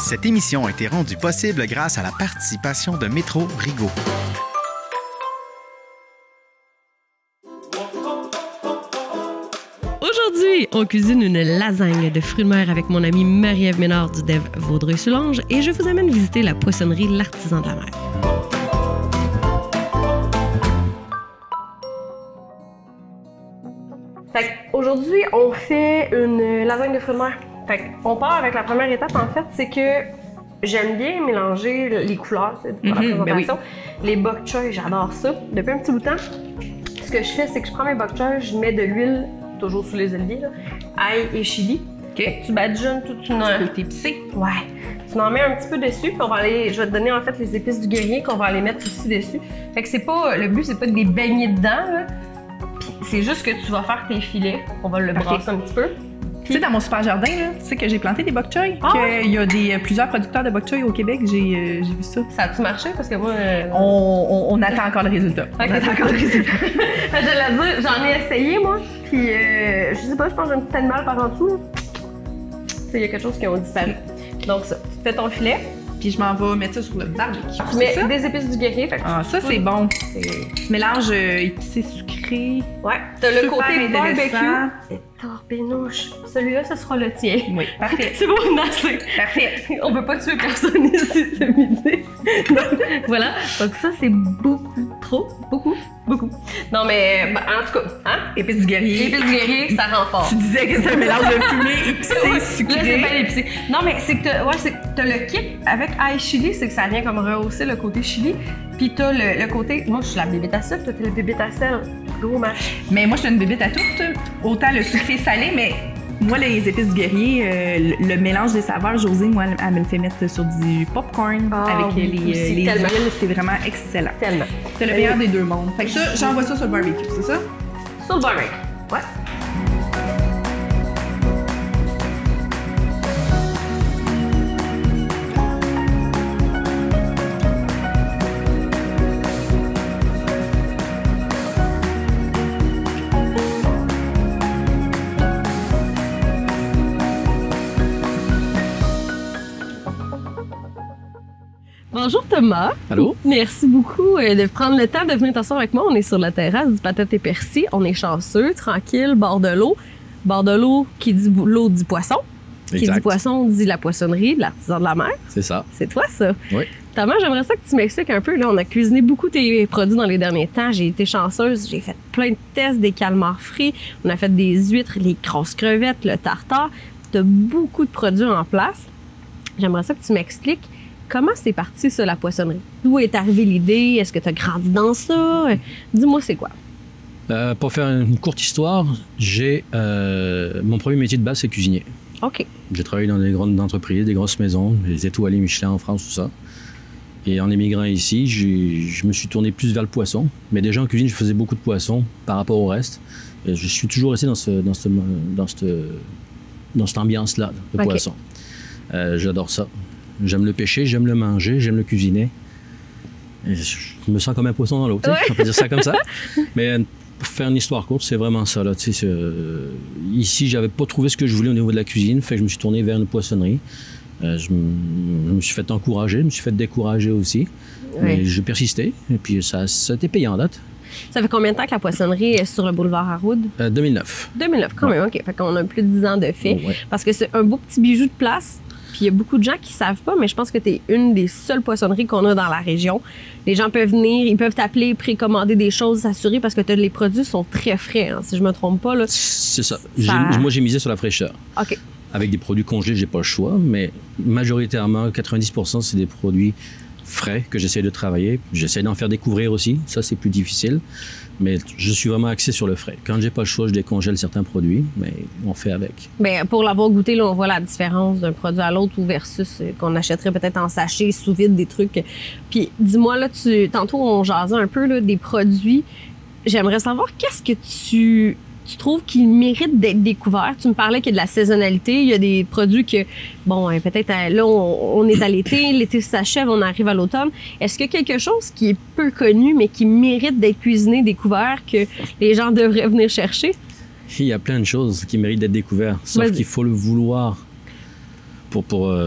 Cette émission a été rendue possible grâce à la participation de Métro Rigaud. Aujourd'hui, on cuisine une lasagne de fruits de mer avec mon amie Marie-Ève Ménard du DEV Vaudreuil-Soulanges et je vous amène visiter la poissonnerie L'Artisan de la mer. Aujourd'hui, on fait une lasagne de fruits de mer. On part avec la première étape, en fait, c'est que j'aime bien mélanger les couleurs pour la présentation. Les bok choy, j'adore ça. Depuis un petit bout de temps, ce que je fais, c'est que je prends mes bok choy, je mets de l'huile, toujours sous les oliviers, là, ail et chili. Okay. Tu badigeonnes toute une... Côté épicé. Ouais. Tu en mets un petit peu dessus, puis on va aller... Je vais te donner en fait les épices du guerrier qu'on va aller mettre aussi dessus. Fait que c'est pas... Le but, c'est pas de les baigner dedans, là. Puis c'est juste que tu vas faire tes filets. On va le brasser un petit peu. Tu sais, dans mon super jardin, là, tu sais que j'ai planté des bok choy. Il y a plusieurs producteurs de bok choy au Québec. J'ai vu ça. Ça a-tu marché? Parce que moi... On attend encore le résultat. OK, attends encore le résultat. Je l'ai dit, j'en ai essayé, moi. Puis, je sais pas, je pense que j'ai un petit animal par en dessous. Il y a quelque chose qui ont disparu. Donc, ça, tu fais ton filet. Puis, je m'en vais mettre ça sur le barbecue. Tu mets des épices du guerrier. Fait que ça, c'est bon. Tu mélanges épicé sucré. Ouais. T'as le côté barbecue. Torbénouche. Celui-là, ce sera le tien. Oui, parfait. C'est bon, assez. Parfait. On peut pas tuer personne ici ce midi. Donc, voilà. Donc ça, c'est beaucoup. Trop. Beaucoup. Non, mais en tout cas, hein? Épices du guerrier. Épices du guerrier, ça renforce. Tu disais que c'est un mélange de fumée, épicé, sucré. Là, c'est pas épicé. Non, mais c'est que t'as le kick avec ail chili, c'est que ça vient comme rehausser le côté chili. Puis t'as le côté... Moi, je suis la bébête à sucre, toi, t'es le bébête à sel. Gros match. Mais moi, je suis une bébête à tout. Autant le sucré salé, mais moi, les épices du guerrier, le mélange des saveurs, Josée, moi, elle me le fait mettre sur du popcorn avec les huiles. C'est vraiment excellent. Tellement. C'est le meilleur des deux mondes. Fait que ça, j'envoie ça sur le barbecue, c'est ça? Sur le barbecue, ouais. Bonjour Thomas. Allô? Merci beaucoup de prendre le temps de venir t'asseoir avec moi. On est sur la terrasse du Patate et Persil. On est chanceux, tranquille, bord de l'eau. Bord de l'eau, qui dit l'eau dit poisson. Exact. Qui dit poisson dit la poissonnerie de l'Artisan de la mer. C'est ça. C'est toi ça? Oui. Thomas, j'aimerais ça que tu m'expliques un peu. Là, on a cuisiné beaucoup tes produits dans les derniers temps. J'ai été chanceuse. J'ai fait plein de tests, des calmars frits. On a fait des huîtres, les grosses crevettes, le tartare. Tu as beaucoup de produits en place. J'aimerais ça que tu m'expliques comment c'est parti, ça, la poissonnerie? D'où est arrivée l'idée? Est-ce que tu as grandi dans ça? Dis-moi, c'est quoi? Pour faire une courte histoire, mon premier métier de base, c'est cuisinier. OK. J'ai travaillé dans des grandes entreprises, des grosses maisons, les étoilés Michelin en France, tout ça. Et en émigrant ici, je me suis tourné plus vers le poisson. Mais déjà en cuisine, je faisais beaucoup de poissons par rapport au reste. Et je suis toujours resté dans cette ambiance-là de poisson. J'adore ça. J'aime le pêcher, j'aime le manger, j'aime le cuisiner. Et je me sens comme un poisson dans l'eau, on peut dire ça comme ça. Mais pour faire une histoire courte, c'est vraiment ça. Là, ici, j'avais pas trouvé ce que je voulais au niveau de la cuisine, fait que je me suis tourné vers une poissonnerie. Je me suis fait encourager, je me suis fait décourager aussi. Mais j'ai persisté, et puis ça a été payant en date. Ça fait combien de temps que la poissonnerie est sur le boulevard Arroud? 2009. 2009, quand même, OK. Fait qu'on a plus de 10 ans de fait. Parce que c'est un beau petit bijou de place. Puis il y a beaucoup de gens qui savent pas, mais je pense que tu es une des seules poissonneries qu'on a dans la région. Les gens peuvent venir, ils peuvent t'appeler, précommander des choses, s'assurer, parce que les produits sont très frais, hein, si je me trompe pas. Là. C'est ça. Moi, j'ai misé sur la fraîcheur. OK. Avec des produits congelés, j'ai pas le choix, mais majoritairement, 90%, c'est des produits frais que j'essaie de travailler. J'essaie d'en faire découvrir aussi. Ça, c'est plus difficile. Mais je suis vraiment axé sur le frais. Quand j'ai pas le choix, je décongèle certains produits, mais on fait avec. Bien, pour l'avoir goûté, là, on voit la différence d'un produit à l'autre ou versus qu'on achèterait peut-être en sachet, sous vide, des trucs. Puis dis-moi, là, tantôt, on jasait un peu là, des produits. J'aimerais savoir qu'est-ce que tu trouves qui méritent d'être découverts? Tu me parlais qu'il y a de la saisonnalité. Il y a des produits que, bon, peut-être là, on est à l'été s'achève, on arrive à l'automne. Est-ce qu'il y a quelque chose qui est peu connu, mais qui mérite d'être cuisiné, découvert, que les gens devraient venir chercher? Il y a plein de choses qui méritent d'être découvertes, sauf qu'il faut le vouloir pour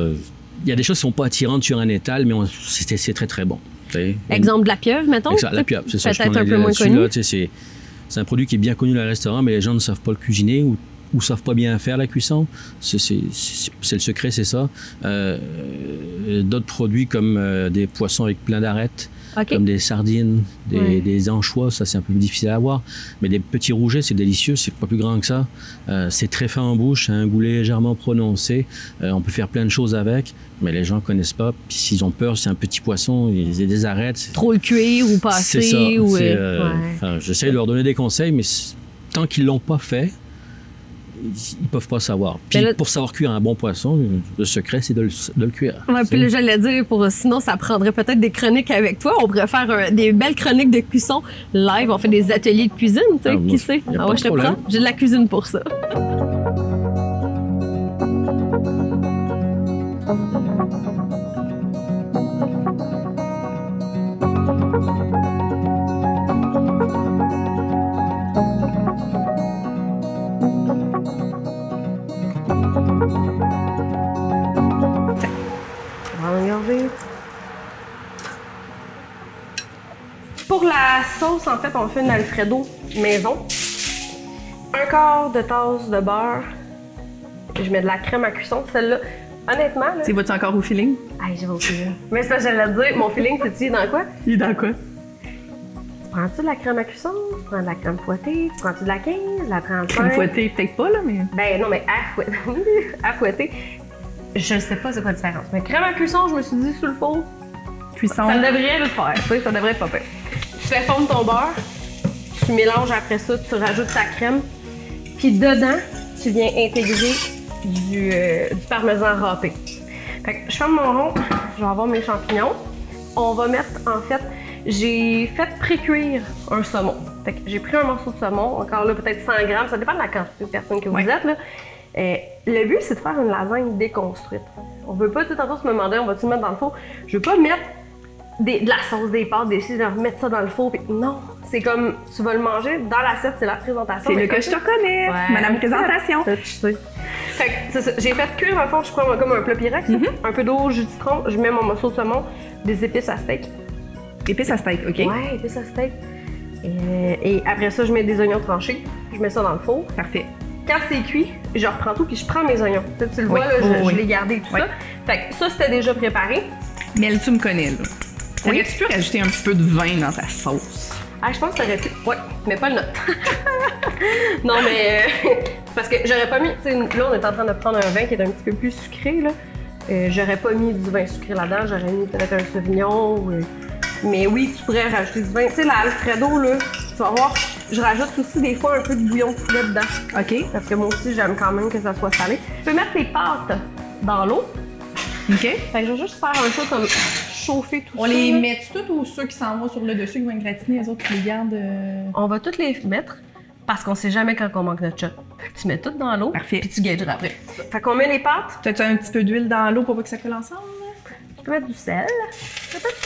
il y a des choses qui ne sont pas attirantes sur un étal, mais c'est très, très bon. Exemple de la pieuvre, mettons? La pieuvre, c'est ça. Peut-être un peu moins connu. C'est un produit qui est bien connu dans le restaurant, mais les gens ne savent pas le cuisiner ou ne savent pas bien faire la cuisson. C'est le secret, c'est ça. D'autres produits comme des poissons avec plein d'arêtes, comme des sardines, des anchois, ça c'est un peu difficile à avoir. Mais des petits rougets, c'est délicieux, c'est pas plus grand que ça. C'est très fin en bouche, un goût légèrement prononcé. On peut faire plein de choses avec, mais les gens connaissent pas. Puis s'ils ont peur, c'est un petit poisson, il y a des arêtes. Trop le cuire ou pas assez. C'est ça. J'essaie de leur donner des conseils, mais tant qu'ils l'ont pas fait, ils peuvent pas savoir. Puis pour savoir cuire un bon poisson, le secret, c'est de le cuire. Ouais, puis là, j'allais dire, sinon, ça prendrait peut-être des chroniques avec toi. On pourrait faire des belles chroniques de cuisson live. On fait des ateliers de cuisine, tu sais, qui sait? Ah ouais, je te prends. J'ai de la cuisine pour ça. Pour la sauce, en fait, on fait une Alfredo maison. 1/4 de tasse de beurre. Je mets de la crème à cuisson. Celle-là, honnêtement... Là... Tu vas-tu encore au feeling? Ah, je vais au feeling. Mais c'est pas que j'allais te dire. Mon feeling, c'est-tu dans quoi? Il est dans quoi? Prends-tu de la crème à cuisson? Tu prends de la crème fouettée? Tu prends-tu de la 15? De la 35? Crème fouettée, peut-être pas, là, mais... Ben non, mais à fouetter. Je sais pas c'est quoi la différence. Mais crème à cuisson, je me suis dit, sous le four, cuisson. Ça devrait le faire, tu sais, ça devrait pas faire. Tu fais fondre ton beurre, tu mélanges après ça, tu rajoutes ta crème, puis dedans, tu viens intégrer du parmesan râpé. Fait que je ferme mon rond, je vais avoir mes champignons. On va mettre, en fait, j'ai fait pré-cuire un saumon. Fait que j'ai pris un morceau de saumon, encore là, peut-être 100 grammes, ça dépend de la quantité de personnes que vous êtes, là. Le but, c'est de faire une lasagne déconstruite. On veut pas, tout tantôt, se me demander, on va-tu le mettre dans le four? Je veux pas mettre de la sauce, des pâtes, de remettre ça dans le four. Pis non, c'est comme, tu vas le manger dans l'assiette, c'est la présentation. C'est le que je te connais, Madame Présentation. Fait que c'est ça. J'ai fait cuire, dans le fond, je prends comme un plat Pyrex, un peu d'eau, jus de citron, je mets mon morceau de saumon, des épices à steak. Épices à steak, OK. Ouais, épices à steak. Et après ça, je mets des oignons tranchés, je mets ça dans le four. Parfait. Quand c'est cuit, je reprends tout puis je prends mes oignons. Tu le vois, là, je l'ai gardé tout ça. Fait que ça, c'était déjà préparé. Mais tu me connais, là. Aurais-tu pu rajouter un petit peu de vin dans ta sauce? Ah, je pense que t'aurais pu. Ouais, mais pas le nôtre. Non, mais parce que j'aurais pas mis. Tu sais, là, on est en train de prendre un vin qui est un petit peu plus sucré, là. J'aurais pas mis du vin sucré là-dedans. J'aurais mis peut-être un Sauvignon. Mais oui, tu pourrais rajouter du vin. Tu sais, la Alfredo, là, tu vas voir, je rajoute aussi des fois un peu de bouillon de poulet dedans. OK. Parce que moi aussi, j'aime quand même que ça soit salé. Tu peux mettre tes pâtes dans l'eau. OK. Fait que je vais juste faire un peu comme chauffer tout ça. On les met toutes ou ceux qui s'en vont sur le dessus, qui vont être gratinés, les autres, tu les gardes? On va toutes les mettre parce qu'on sait jamais quand on manque notre shot. Fait que tu mets tout dans l'eau. Parfait. Puis tu gageras après. Fait qu'on met les pâtes. T'as-tu un petit peu d'huile dans l'eau pour pas que ça colle ensemble? Tu peux mettre du sel, peut-être.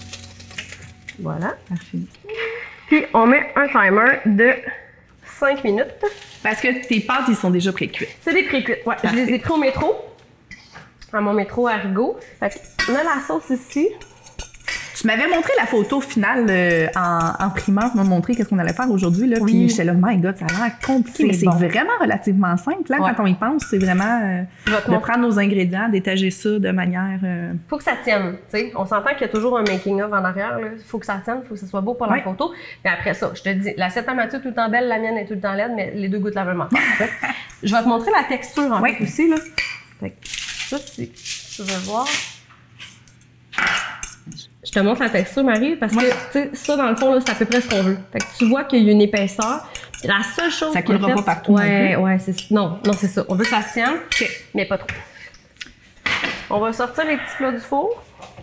Voilà. Parfait. Puis on met un timer de 5 minutes. Parce que tes pâtes, ils sont déjà pré-cuites. C'est des pré-cuites, ouais. Je les ai pris au métro. À mon métro à Rigaud. Fait qu'on a la sauce ici. Tu m'avais montré la photo finale en primeur, tu m'as montré qu'est-ce qu'on allait faire aujourd'hui, là, Oui. puis j'étais là, my God, ça a l'air compliqué, mais c'est vraiment relativement simple, là, quand on y pense, c'est vraiment de prendre nos ingrédients, d'étager ça de manière... Faut que ça tienne, tu sais. On s'entend qu'il y a toujours un making-of en arrière, là. Faut que ça tienne, faut que ça soit beau pour la photo. Mais après ça, je te dis, l'assiette à Mathieu est tout le temps belle, la mienne est tout le temps laide, mais les deux goûtent la même affaire, en fait. Je vais te montrer la texture, en fait, aussi, là. Fait que ça, tu vas voir... Je te montre la texture, Marie, parce que, tu sais, ça, dans le fond, là, c'est à peu près ce qu'on veut. Fait que tu vois qu'il y a une épaisseur. La seule chose ça coulera pas partout. Ouais, c'est... Non, c'est ça. On veut que ça se tienne, mais pas trop. On va sortir les petits plats du four.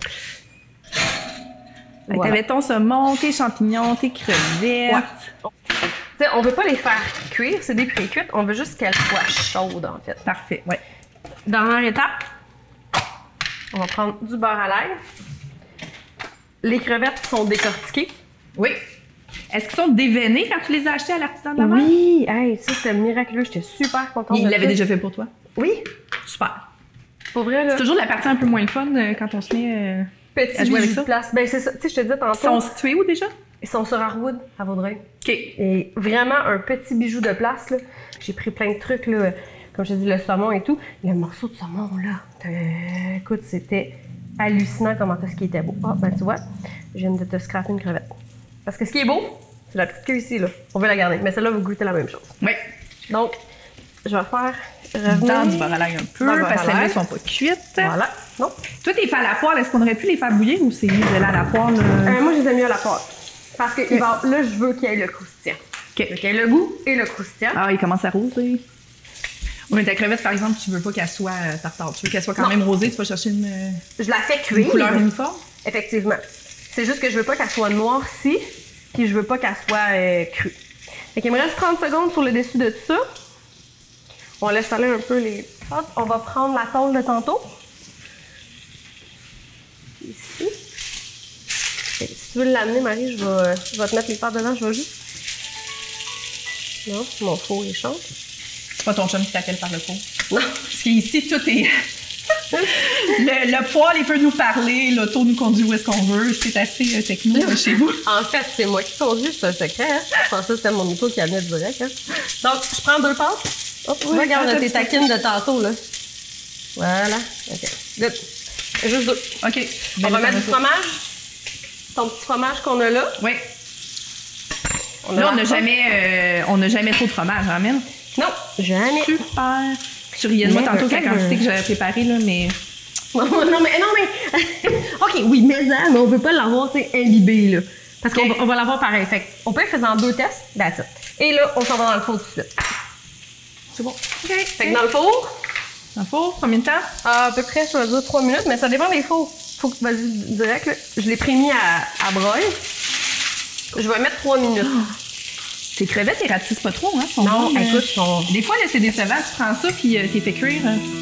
Voilà. T'avais ton saumon, tes champignons, tes crevettes. Ouais. T'sais, on veut pas les faire cuire, c'est des pré-cuites. On veut juste qu'elles soient chaudes, en fait. Parfait, ouais. Dernière étape, on va prendre du beurre à l'ail. Les crevettes sont décortiquées. Oui. Est-ce qu'ils sont déveinés quand tu les as achetées à l'artisan de la mer? Oui! Hey, ça, c'était miraculeux. J'étais super contente. Il l'avait déjà fait pour toi? Oui. Super. Pour vrai, là. C'est toujours la partie un peu moins le fun quand on se met Petit bijou de place. Ben, c'est ça. Tu sais, je te disais tantôt. Ils sont situés où déjà? Ils sont sur Harwood, à Vaudreuil. OK. Et vraiment un petit bijou de place, là. J'ai pris plein de trucs, là. Comme je te dis, le saumon et tout. Le morceau de saumon, là. Écoute, c'était hallucinant comment est-ce qu'il était beau. Ah, ben, tu vois, je viens de te scraper une crevette. Parce que ce qui est beau, c'est la petite queue ici, là. On veut la garder. Mais celle-là, vous goûtez la même chose. Oui. Donc, je vais faire dans du beurre à l'ail un peu, parce que celles-là sont pas cuites. Voilà. Non. Toi, t'es fait à la poêle. Est-ce qu'on aurait pu les faire bouillir ou c'est mieux de là à la poêle? Moi, je les ai mis à la poêle. Parce que là, je veux qu'il y ait le croustillant. OK. Qu'il y ait le goût et le croustillant. Ah, il commence à roser. Oui, mais ta crevette, par exemple, tu veux pas qu'elle soit tartare. Tu veux qu'elle soit quand même rosée. Tu vas chercher je la fais cuire. Une couleur uniforme? Effectivement. C'est juste que je veux pas qu'elle soit noircie, puis je veux pas qu'elle soit crue. Fait qu'il me reste 30 secondes sur le dessus de tout ça. On laisse aller un peu les pâtes. On va prendre la tôle de tantôt. Ici. Et si tu veux l'amener, Marie, je vais te mettre les pâtes dedans. Je vais juste... Non, mon four, il chante. C'est pas ton chum qui t'appelle par le four. Non. Parce qu'ici, tout est... le poêle, il peut nous parler. L'auto nous conduit où est-ce qu'on veut. C'est assez techno chez vous. En fait, c'est moi qui conduis, c'est un secret. Hein? Je pensais que c'était mon auto qui amenait direct. Hein? Donc, je prends 2 pâtes. Hop, oui, regarde tes taquines de tantôt, là. Voilà. OK. Good. Juste 2. OK. On va mettre du fromage. Ton petit fromage qu'on a là. Oui. Là, on n'a jamais trop de fromage, hein, Mel? Non, jamais. Super. Tu riais de moi tantôt la quantité que j'avais préparée, là, mais... non, mais... OK, oui, mais on veut pas l'avoir, tu sais, imbibé, là. Parce qu'on va l'avoir pareil. Fait on peut faire en 2 tests, that's it. Et là, on s'en va dans le four tout de suite. C'est bon. OK. Fait que dans le four... Dans le four, combien de temps? À peu près, je vais dire 3 minutes, mais ça dépend des fours. Faut que tu vas direct, là. Je l'ai prémis à broil. Je vais mettre 3 minutes. Tes crevettes, ils ratissent pas trop, hein? Non, écoute, des fois, là, c'est décevant. Tu prends ça, puis t'es fait cuire.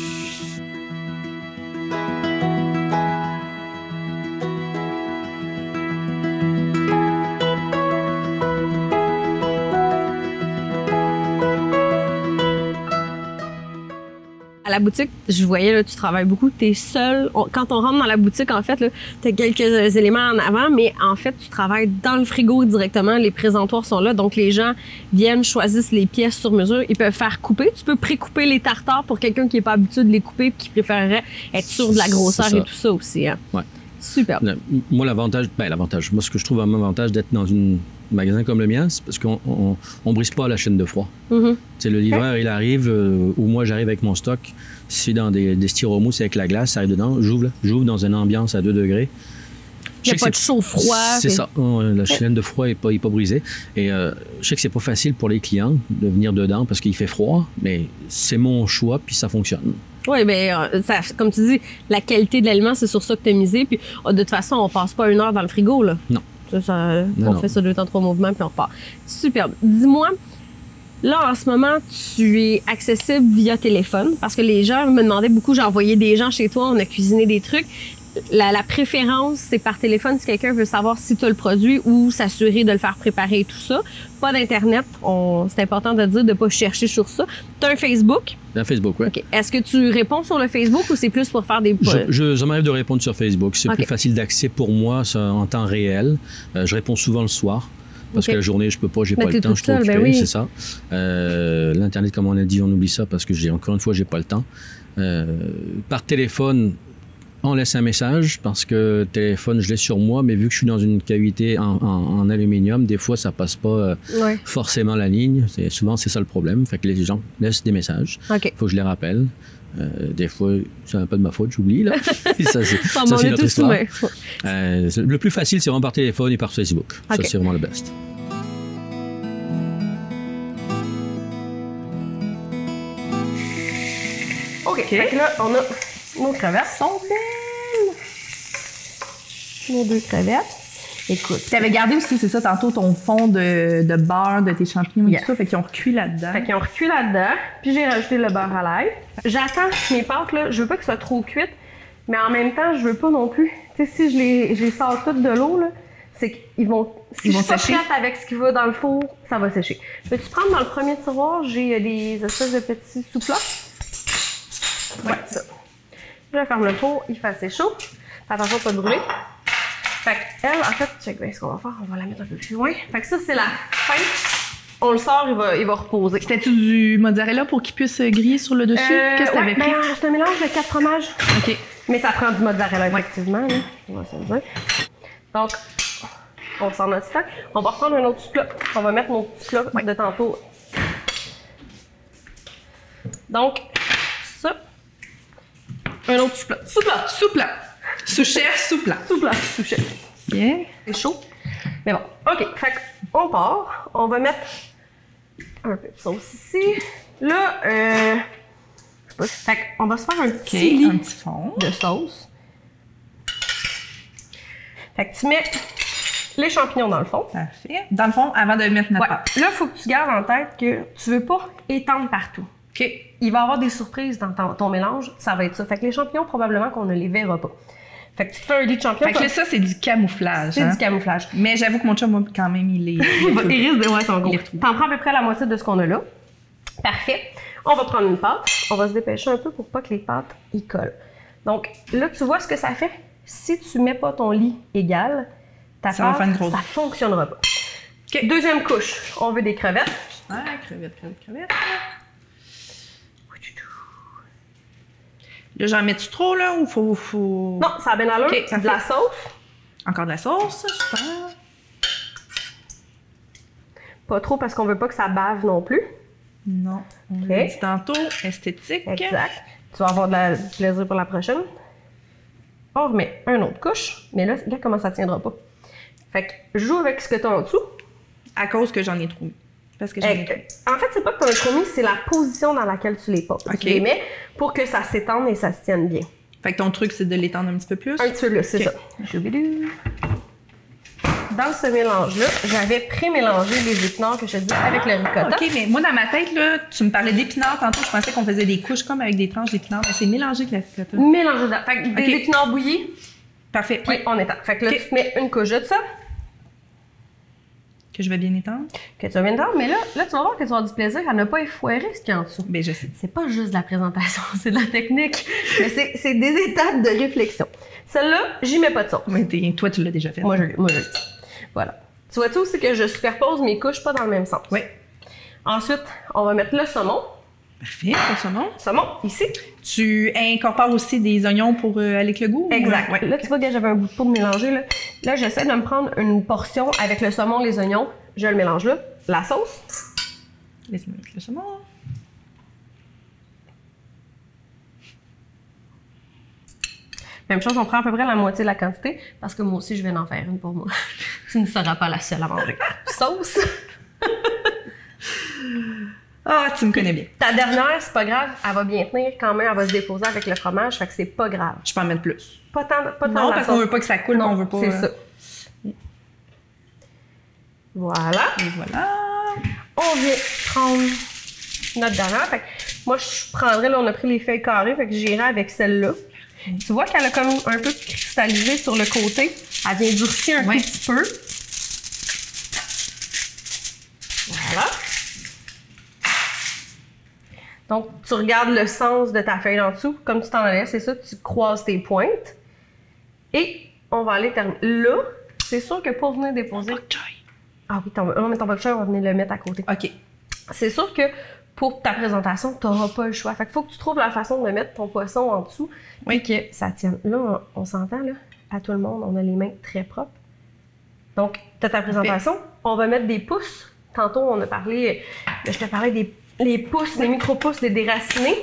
À la boutique, je voyais, là, tu travailles beaucoup, tu es seule. Quand on rentre dans la boutique, en fait, tu as quelques éléments en avant, mais en fait, tu travailles dans le frigo directement. Les présentoirs sont là, donc les gens viennent, choisissent les pièces sur mesure. Ils peuvent faire couper. Tu peux pré-couper les tartares pour quelqu'un qui n'est pas habitué de les couper et qui préférerait être sûr de la grosseur et tout ça aussi. Hein. Ouais. Super. Moi, l'avantage, moi, ce que je trouve vraiment avantage d'être dans un magasin comme le mien, c'est parce qu'on ne brise pas la chaîne de froid. Mm-hmm. Le livreur, il arrive, ou moi, j'arrive avec mon stock. Si c'est dans des styromousse avec la glace, ça arrive dedans, j'ouvre dans une ambiance à 2 degrés. Il n'y a pas de chaud-froid. C'est ça. La chaîne de froid n'est pas brisée. Et je sais que c'est pas facile pour les clients de venir dedans parce qu'il fait froid, mais c'est mon choix, puis ça fonctionne. Oui, bien, comme tu dis, la qualité de l'aliment, c'est sur ça que tu as misé. Puis, de toute façon, on passe pas 1 heure dans le frigo, là. Non. On fait ça 2 temps, 3 mouvements, puis on repart. Superbe. Dis-moi, là, en ce moment, tu es accessible via téléphone, parce que les gens me demandaient beaucoup, j'ai envoyé des gens chez toi, on a cuisiné des trucs. La préférence, c'est par téléphone si quelqu'un veut savoir si tu as le produit ou s'assurer de le faire préparer et tout ça. Pas d'Internet. C'est important de dire de ne pas chercher sur ça. Tu as un Facebook? Un Facebook, oui. Okay. Est-ce que tu réponds sur le Facebook ou c'est plus pour faire des... Ça m'arrive de répondre sur Facebook. C'est plus facile d'accès pour moi en temps réel. Je réponds souvent le soir. Parce que la journée, je peux pas, j'ai pas le temps, je suis trop occupé, c'est ça. L'Internet, comme on a dit, on oublie ça parce que encore une fois, j'ai pas le temps. Par téléphone, on laisse un message parce que le téléphone, je l'ai sur moi, mais vu que je suis dans une cavité en aluminium, des fois, ça passe pas forcément la ligne. Souvent, c'est ça le problème. Fait que les gens laissent des messages. Il faut que je les rappelle. Des fois, c'est un peu de ma faute, j'oublie. Là. ça, c'est notre histoire. Le plus facile, c'est vraiment par téléphone et par Facebook. Ça, c'est vraiment le best. OK. Fait que là, on a nos crevettes. Sont belles! Nos 2 crevettes. Écoute. Tu avais gardé aussi, c'est ça, tantôt, ton fond de beurre de tes champignons et tout ça. Fait qu'ils ont recuit là-dedans. Fait qu'ils ont recuit là-dedans. Puis j'ai rajouté le beurre à l'ail. J'attends mes pâtes, là. Je veux pas qu'elles soient trop cuites. Mais en même temps, je veux pas non plus. Tu sais, si je les sors toutes de l'eau, là, c'est qu'ils vont. Si je suis pas prête avec ce qui va dans le four, ça va sécher. Peux-tu prendre dans le premier tiroir, j'ai des espèces de petits sous-plats? Ouais, ça. Je ferme le four, il fait assez chaud. Fais attention de pas te brûler. Fait qu'elle, en fait, check bien ce qu'on va faire. On va la mettre un peu plus loin. Fait que ça, c'est la fin. On le sort, il va reposer. C'était-tu du mozzarella pour qu'il puisse griller sur le dessus? Qu'est-ce que t'avais pris? C'est un mélange de 4 fromages. OK. Mais ça prend du mozzarella, effectivement. Là. On va se le dire. Donc, on sort notre stock. On va reprendre un autre petit plat. On va mettre nos petits plats de tantôt. Donc, ça. Un autre petit plat. Sous-plat. Sous-plat. Sous-chef, sous-plat. Sous-plat. Sous-chef. Yeah. C'est chaud. Mais bon, OK. Fait qu'on part. On va mettre un peu de sauce ici. Là, je sais pas. Fait qu'on va se faire un petit lit un petit fond de sauce. Fait que tu mets les champignons dans le fond. Parfait. Dans le fond, avant de mettre notre pâte. Là, il faut que tu gardes en tête que tu veux pas étendre partout. OK. Il va y avoir des surprises dans ton mélange. Ça va être ça. Fait que les champignons, probablement qu'on ne les verra pas. Fait que tu te fais un lit de champignons. Fait que là, ça, c'est du camouflage. C'est du camouflage. Mais j'avoue que mon chum, moi, quand même, il est... Il risque de voir son goût. T'en prends à peu près la moitié de ce qu'on a là. Parfait. On va prendre une pâte. On va se dépêcher un peu pour pas que les pâtes y collent. Donc, là, tu vois ce que ça fait? Si tu mets pas ton lit égal, ta pâte, ça fonctionnera pas. Okay. Deuxième couche, on veut des crevettes. Ah, crevettes. Là, j'en mets-tu trop, là, ou faut... Non, ça a bien allure. Okay, de la sauce. Encore de la sauce, super. Pas trop parce qu'on veut pas que ça bave non plus. Non, on l'a dit tantôt, esthétique. Exact. Tu vas avoir du plaisir pour la prochaine. On remet une autre couche, mais là, regarde comment ça tiendra pas. Fait que joue avec ce que tu as en dessous. À cause que j'en ai trop mis. Parce que j'en ai trop mis. En fait, c'est pas que tu en as trop mis, c'est la position dans laquelle tu les poses. Tu les mets pour que ça s'étende et ça se tienne bien. Fait que ton truc, c'est de l'étendre un petit peu plus? Un petit peu plus, c'est ça. Choubidou. Dans ce mélange-là, j'avais pré-mélangé les épinards que je te dis avec le ricotta. OK, mais moi, dans ma tête, là, tu me parlais d'épinards tantôt. Je pensais qu'on faisait des couches comme avec des tranches d'épinards. Mais c'est mélangé avec la ricotta. Mélangé dedans. Fait que des épinards bouillis. Parfait. Puis on étend. Fait que là, tu te mets une couche de ça. Que je vais bien étendre. Que tu vas bien étendre. Mais là, tu vas voir que tu vas avoir du plaisir à ne pas effoirer ce qu'il y a en dessous. Bien, je sais. C'est pas juste de la présentation, c'est de la technique. Mais c'est des étapes de réflexion. Celle-là, j'y mets pas de sauce. Mais toi, tu l'as déjà fait. Moi, je l'ai. Voilà. Tu vois-tu aussi que je superpose mes couches pas dans le même sens? Oui. Ensuite, on va mettre le saumon. Parfait, le saumon. Saumon, ici. Tu incorpores aussi des oignons pour aller avec le goût? Exact. Ouais, là, tu vois que j'avais un bout de peau de mélanger. Là, j'essaie de me prendre une portion avec le saumon, les oignons. Je le mélange là. La sauce. Laisse-moi mettre le saumon. Même chose, on prend à peu près la moitié de la quantité parce que moi aussi, je vais en faire une pour moi. Tu ne seras pas la seule à manger. Sauce. Ah, tu me connais bien. Ta dernière, c'est pas grave, elle va bien tenir quand même, elle va se déposer avec le fromage, fait que c'est pas grave. Je peux en mettre plus. Pas tant non, parce qu'on veut pas que ça coule, non, on veut pas... c'est ça. Voilà. Et voilà. On vient prendre notre dernière. Fait que moi, je prendrais, là, on a pris les feuilles carrées, fait que j'irai avec celle-là. Tu vois qu'elle a comme un peu cristallisé sur le côté. Elle vient durcir un petit peu. Voilà. Donc, tu regardes le sens de ta feuille en dessous. Comme tu t'en allais, c'est ça, tu croises tes pointes. Et on va aller terminer. Là, c'est sûr que pour venir déposer... Ah oui, ton bok choy, on va venir le mettre à côté. OK. C'est sûr que pour ta présentation, tu n'auras pas le choix. Fait qu'il faut que tu trouves la façon de mettre ton poisson en dessous et que ça tienne. Là, on s'entend, là, à tout le monde, on a les mains très propres. Donc, tu as ta présentation. On va mettre des pouces. Tantôt, on a parlé, je te parlais des pouces, des micro-pouces, des déracinés.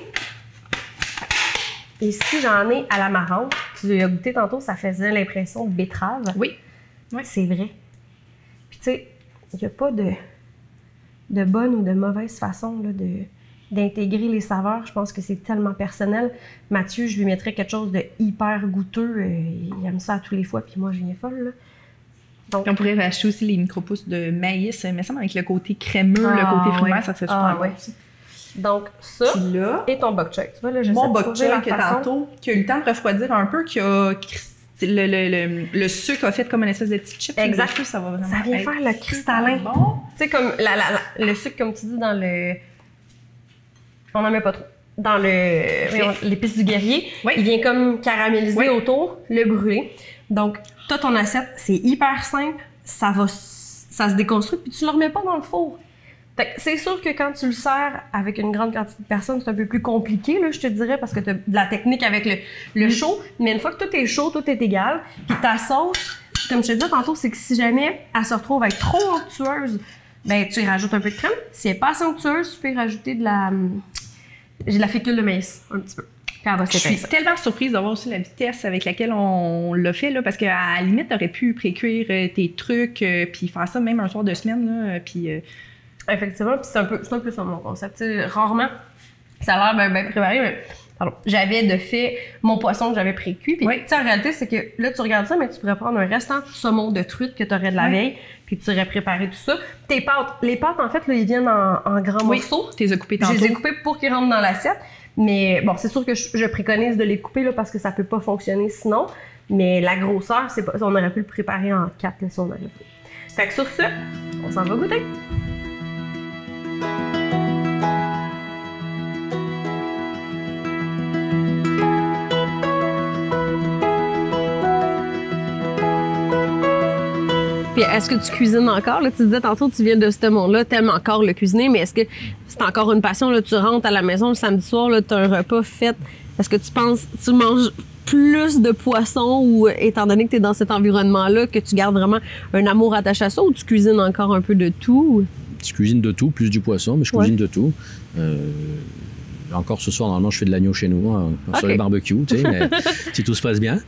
Ici, j'en ai à la marrante. Tu as goûté tantôt, ça faisait l'impression de betterave. Oui. C'est vrai. Puis, tu sais, il n'y a pas de bonne ou de mauvaise façon là, d'intégrer les saveurs. Je pense que c'est tellement personnel. Mathieu, je lui mettrais quelque chose de hyper goûteux. Il aime ça à tous les fois, puis moi, je viens folle. Là. Donc, on pourrait acheter aussi les micro-pousses de maïs, mais ça, avec le côté crémeux, le côté fumant, ça te fait super bon aussi. Donc, ça, là, et ton bok choy. Tu vois, là, mon bok choy que tantôt, qui a eu le temps de refroidir un peu, qui a... Le sucre a fait comme une espèce de petit chip. Exact. Ça va vraiment ça vient faire le cristallin. Bon. Tu sais, comme le sucre, comme tu dis, dans le... On n'en met pas trop. dans l'épice du guerrier, Oui. il vient comme caraméliser autour, le brûler. Donc, t'as ton assiette, c'est hyper simple, ça se déconstruit, puis tu le remets pas dans le four. Fait que c'est sûr que quand tu le sers avec une grande quantité de personnes, c'est un peu plus compliqué, là, je te dirais, parce que tu as de la technique avec le chaud. Mais une fois que tout est chaud, tout est égal. Puis ta sauce, comme je te disais tantôt, c'est que si jamais elle se retrouve être trop onctueuse, ben tu y rajoutes un peu de crème. Si elle est pas assez onctueuse, tu peux y rajouter de la fécule de maïs, un petit peu. Je suis tellement surprise d'avoir aussi la vitesse avec laquelle on l'a fait, là, parce qu'à la limite, tu aurais pu pré-cuire tes trucs, puis faire ça même un soir de semaine, là, puis... Effectivement, puis c'est un peu ça mon concept. T'sais, rarement, ça a l'air bien préparé, mais j'avais de fait mon poisson que j'avais pré-cuit. Puis en réalité, c'est que là, tu regardes ça, mais tu pourrais prendre un restant de saumon de truite que tu aurais de la veille, puis tu aurais préparé tout ça. Tes pâtes, les pâtes, en fait, là, ils viennent en grands morceaux. Tu les as coupées tantôt. Je les ai coupées pour qu'ils rentrent dans l'assiette. Mais bon, c'est sûr que je préconise de les couper là, parce que ça peut pas fonctionner sinon. Mais la grosseur, c'est pas, on aurait pu le préparer en 4 là, si on avait pu. Fait que sur ce, on s'en va goûter. Puis est-ce que tu cuisines encore? Là, tu disais tantôt, tu viens de ce monde-là, t'aimes encore le cuisiner, mais est-ce que c'est encore une passion? Là, tu rentres à la maison le samedi soir, tu as un repas fait. Est-ce que tu penses, tu manges plus de poisson ou, étant donné que tu es dans cet environnement-là, que tu gardes vraiment un amour attaché à ça, ou tu cuisines encore un peu de tout? Je cuisine de tout, plus du poisson, mais je cuisine de tout. Encore ce soir, normalement, je fais de l'agneau chez nous, sur le barbecue, tu sais, mais si tout se passe bien.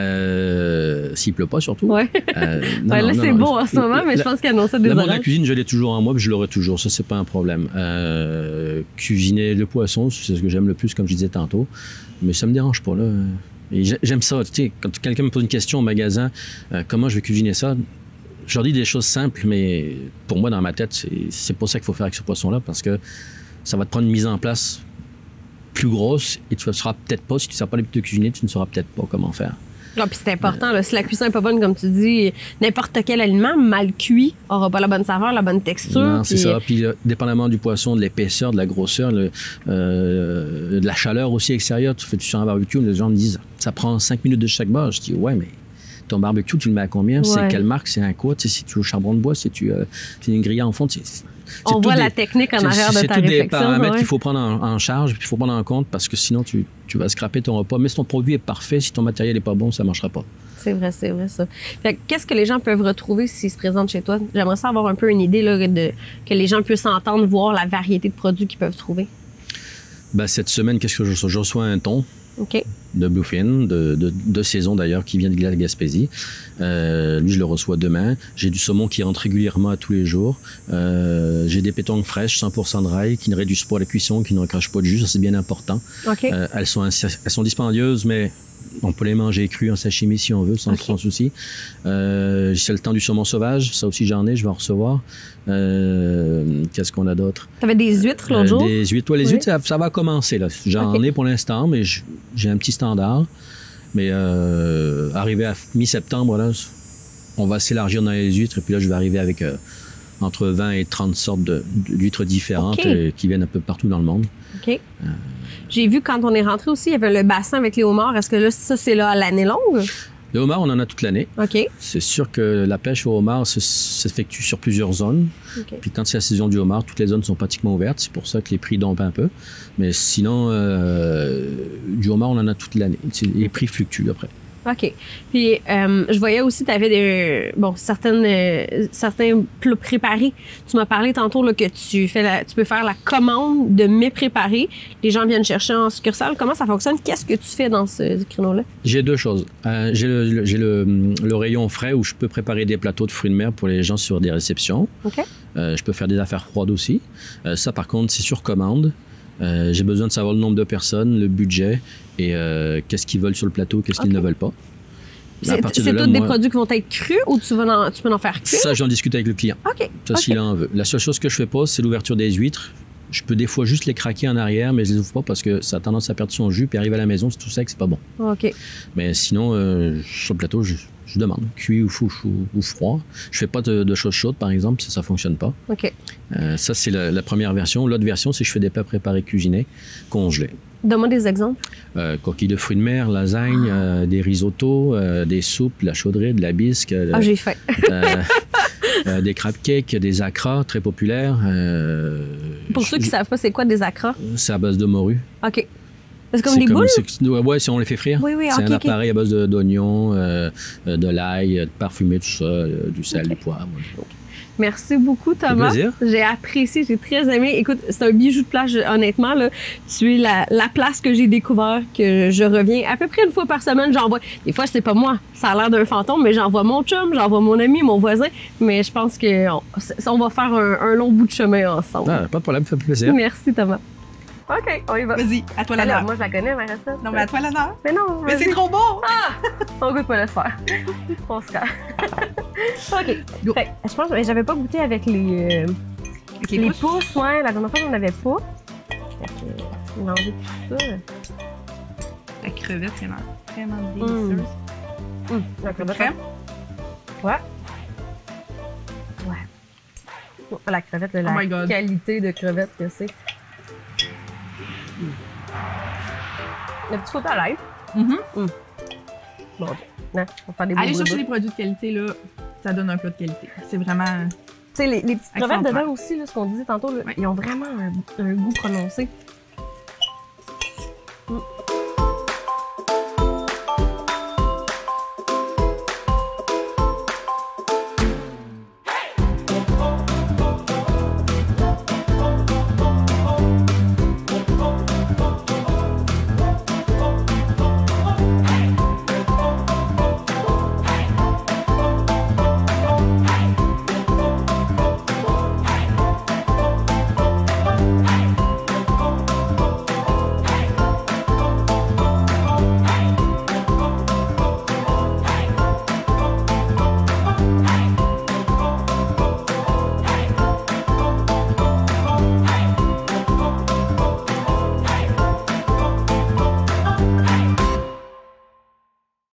S'il pleut pas, surtout. Ouais. Là, c'est beau en ce moment, mais je pense qu'il annonçait des orages. L'amour de la cuisine, je l'ai toujours en moi, puis je l'aurai toujours. Ça, c'est pas un problème. Cuisiner le poisson, c'est ce que j'aime le plus, comme je disais tantôt. Mais ça me dérange pas, là. Et j'aime ça. Tu sais, quand quelqu'un me pose une question au magasin, comment je vais cuisiner ça? Je leur dis des choses simples, mais pour moi, dans ma tête, c'est pas ça qu'il faut faire avec ce poisson-là, parce que ça va te prendre une mise en place plus grosse et tu ne sauras peut-être pas, si tu ne sais pas l'habitude de cuisiner, tu ne sauras peut-être pas comment faire. Ah, puis c'est important, là, si la cuisson n'est pas bonne, comme tu dis, n'importe quel aliment mal cuit n'aura pas la bonne saveur, la bonne texture. Non, c'est ça. Puis dépendamment du poisson, de l'épaisseur, de la grosseur, de la chaleur aussi extérieure, tu fais du sur un barbecue, les gens me disent, ça prend 5 minutes de chaque base. Je dis, ouais, mais ton barbecue, tu le mets à combien? C'est quelle marque? C'est un quoi? Si tu es au charbon de bois, c'est une grille en fond. On voit la technique en arrière de ta réflexion. C'est tous des paramètres qu'il faut prendre en charge, puis il faut prendre en compte, parce que sinon, tu vas scraper ton repas. Mais si ton produit est parfait, si ton matériel n'est pas bon, ça ne marchera pas. C'est vrai ça. Qu'est-ce que les gens peuvent retrouver s'ils se présentent chez toi? J'aimerais ça avoir un peu une idée là, que les gens puissent entendre, voir la variété de produits qu'ils peuvent trouver. Ben, cette semaine, qu'est-ce que je reçois? Je reçois un thon. OK. De Bluefin, de saison d'ailleurs, qui vient de la Gaspésie. Lui, je le reçois demain. J'ai du saumon qui rentre régulièrement à tous les jours. J'ai des pétanques fraîches, 100% dry, qui ne réduisent pas la cuisson, qui ne recrachent pas de jus. Ça, c'est bien important. Okay. Elles sont dispendieuses, mais on peut les manger crues en sashimi si on veut, sans souci. C'est le temps du saumon sauvage. Ça aussi, j'en ai, je vais en recevoir. Qu'est-ce qu'on a d'autre? Tu avais des huîtres l'autre jour? Des huîtres. Ouais, les huîtres, ça va commencer. Là. J'en ai pour l'instant, mais j'ai un petit standard. Mais arrivé à mi-septembre, là, on va s'élargir dans les huîtres. Et puis là, je vais arriver avec entre 20 et 30 sortes d'huîtres différentes qui viennent un peu partout dans le monde. OK. J'ai vu quand on est rentré aussi, il y avait le bassin avec les homards. Est-ce que là, ça, c'est là à l'année longue? Le homard, on en a toute l'année. OK. C'est sûr que la pêche au homard s'effectue sur plusieurs zones. Okay. Puis quand c'est la saison du homard, toutes les zones sont pratiquement ouvertes. C'est pour ça que les prix dompent un peu. Mais sinon, du homard, on en a toute l'année. Les prix fluctuent après. OK. Puis, je voyais aussi que tu avais certains plats préparés. Tu m'as parlé tantôt là, que tu peux faire la commande de mets préparés. Les gens viennent chercher en succursale. Comment ça fonctionne? Qu'est-ce que tu fais dans ce créneau-là? J'ai 2 choses. J'ai le rayon frais où je peux préparer des plateaux de fruits de mer pour les gens sur des réceptions. OK. Je peux faire des affaires froides aussi. Ça, par contre, c'est sur commande. J'ai besoin de savoir le nombre de personnes, le budget et qu'est-ce qu'ils veulent sur le plateau, qu'est-ce qu'ils ne veulent pas. C'est tous des produits qui vont être crus ou tu peux en faire cuire? Ça, j'en discute avec le client. OK. Ça, s'il en veut. La seule chose que je fais pas, c'est l'ouverture des huîtres. Je peux des fois juste les craquer en arrière, mais je les ouvre pas parce que ça a tendance à perdre son jus, puis arriver à la maison, c'est tout sec, c'est pas bon. OK. Mais sinon, sur le plateau, je demande cuit ou froid. Je fais pas de choses chaudes, par exemple, ça fonctionne pas. OK. Ça, c'est la première version. L'autre version, c'est que je fais des plats préparés cuisinés, congelés. Donne-moi des exemples. Coquilles de fruits de mer, lasagne, des risottos, des soupes, de la chaudrée, de la bisque. J'ai faim. Des crab cakes, des acras, très populaires. Pour ceux qui ne savent pas, c'est quoi des acras? C'est à base de morue. OK. C'est comme des boules? Oui, si on les fait frire. Oui, c'est un appareil à base d'oignons, de l'ail, de parfumé, tout ça, du sel, du poivre. Merci beaucoup, Thomas. C'est plaisir. J'ai apprécié, j'ai très aimé. Écoute, c'est un bijou de plage, honnêtement. Là. Tu es la place que j'ai découvert, que je reviens à peu près une fois par semaine. J'envoie. Des fois, c'est pas moi. Ça a l'air d'un fantôme, mais j'envoie mon chum, j'envoie mon ami, mon voisin. Mais je pense qu'on va faire un long bout de chemin ensemble. Ah, pas de problème, ça fait plaisir. Merci, Thomas. OK, on y va. Vas-y, à toi l'honneur. Moi, je la connais, ma recette. Non, mais à toi l'honneur. Mais non, mais c'est trop bon! Ah! On goûte pas le faire. On se calme. OK. Fait, je pense que j'avais pas goûté avec les pouces. Ouais, la dernière fois, j'en avais pas. Fait que, mélanger tout ça. La crevette, vraiment délicieuse. La crevette. Crème? Ouais. Oh, la crevette, la qualité de crevette que c'est. Le petit côté à l'ail. Bon, non, on va faire des Allez chercher des produits de qualité, là, ça donne un plat de qualité. C'est vraiment... Tu sais, les petites crevettes dedans aussi, là, ce qu'on disait tantôt, là, ils ont vraiment un goût prononcé.